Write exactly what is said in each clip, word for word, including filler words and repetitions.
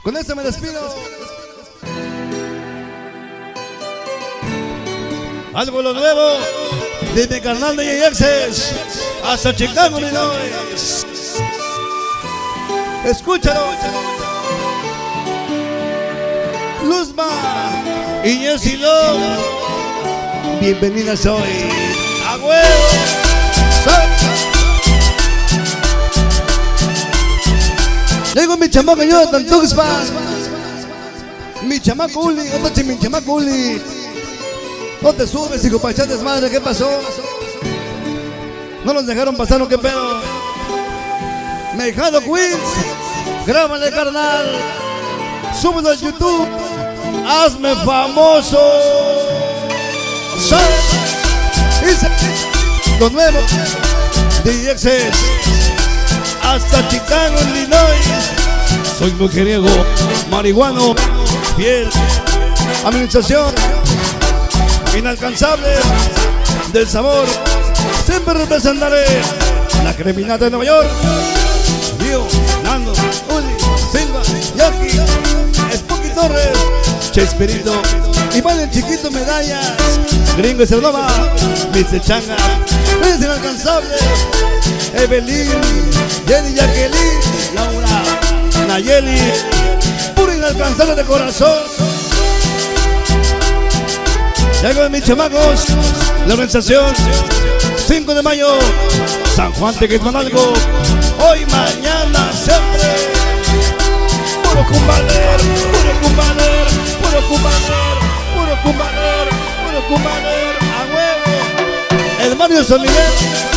Con esto me despido. Algo lo nuevo de mi carnal de Access hasta Chicago, Illinois. Escúchalo. Luzma y Jessy Love, bienvenidas hoy. ¡A huevo! Llego mi chamaco Jonathan Tuxpan, mi chamaco Uli, otra mi chamaco Uli. No te subes, hijo, pa' echar desmadre, ¿qué pasó? No nos dejaron pasar, ¿o qué pedo? Mejado Queens, grábale, carnal. Súbelo a YouTube, hazme famoso. Lo nuevo de Access hasta Chicago, Illinois. Soy mujeriego, marihuano, fiel, administración inalcanzable del sabor. Siempre representaré la creminata de Nueva York. Dio, Nando, Uli, Silva, Yorkie, Spooky Torres, Chespirito, Iván el Chiquito Medallas, Gringo Cerdova, mister Changa, es inalcanzable, Evelyn, Jenny, Jacqueline, Laura, Nayeli, puro inalcanzable de corazón. Llego de mis chamacos, la organización cinco de mayo, San Juan Tequismanalco, hoy, mañana, siempre. Puro cumbanero, puro cumbanero, puro cumbanero, puro cumbanero, puro cumbanero, a huevo. El Mario San Miguel,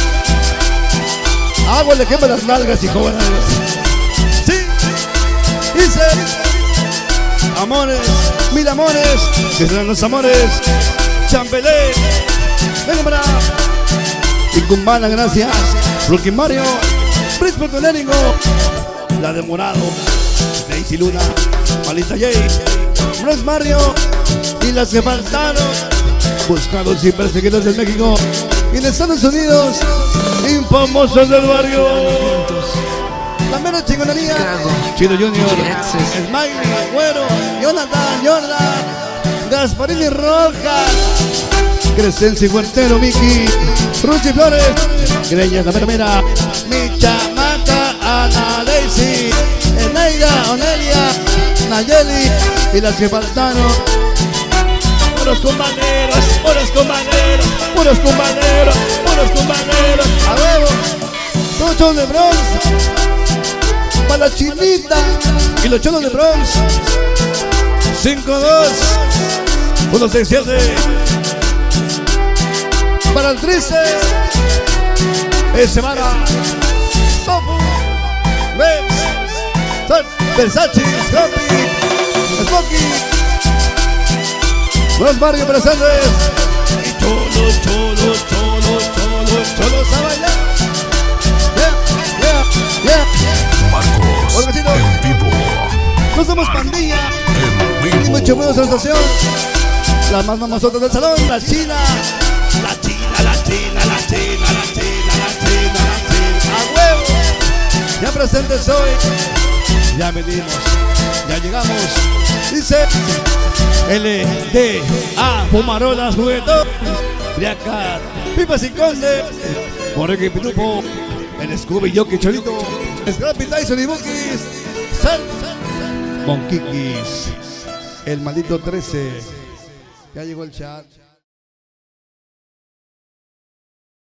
agua le quema las nalgas y jóvenes. Sí, dice, amores, mil amores, que serán los amores. Champelé, venga para y Cumbana, gracias. Rocky Mario, Príncipe Conérico, la de Morado, Daisy Luna, Malita J, Bros Mario y las que faltaron, buscados y perseguidos en México y en Estados Unidos, infamosos del barrio. La mera chingonería, Chido Junior, Smiley, Güero, Jonathan, Jordan, Gasparini Rojas, Crescencio Huertero, Miki, Ruchi Flores, Greñas, la mera mera, mi chamaca, Ana Daisy, Eneida, Onelia, Nayeli y las que faltaron. Puros compañeros, puros compañeros, puros compañeros, puros compañeros, a huevo, todos cholos de Bronx, para la chinita y los cholos de Bronx, cinco dos, uno seis siete, para el triste, ese vara, Tofu, Rex, Versace, Scrappy, Smokey, los barrios presentes, y cholos, cholos, cholos, cholos, cholos a bailar. Yeah, yeah, yeah. Marcos, Hola, vecino. en vivo. No somos pandilla, En ni vivo. mucho menos sensación. Las más mamazotas del salón, la china, la china, la china, la china, la china, la china, la china, a huevo. Ya presentes hoy, ya venimos, ya llegamos. Dice L D A, Fumarolas, Juguetón, Briacar, Pipas y Conde, Morreque y Pitupo, el Scooby, Yoki, Cholito, Scrappy, Tyson y Bookies, Sal, Monquiquis, el maldito trece. Ya llegó el chat.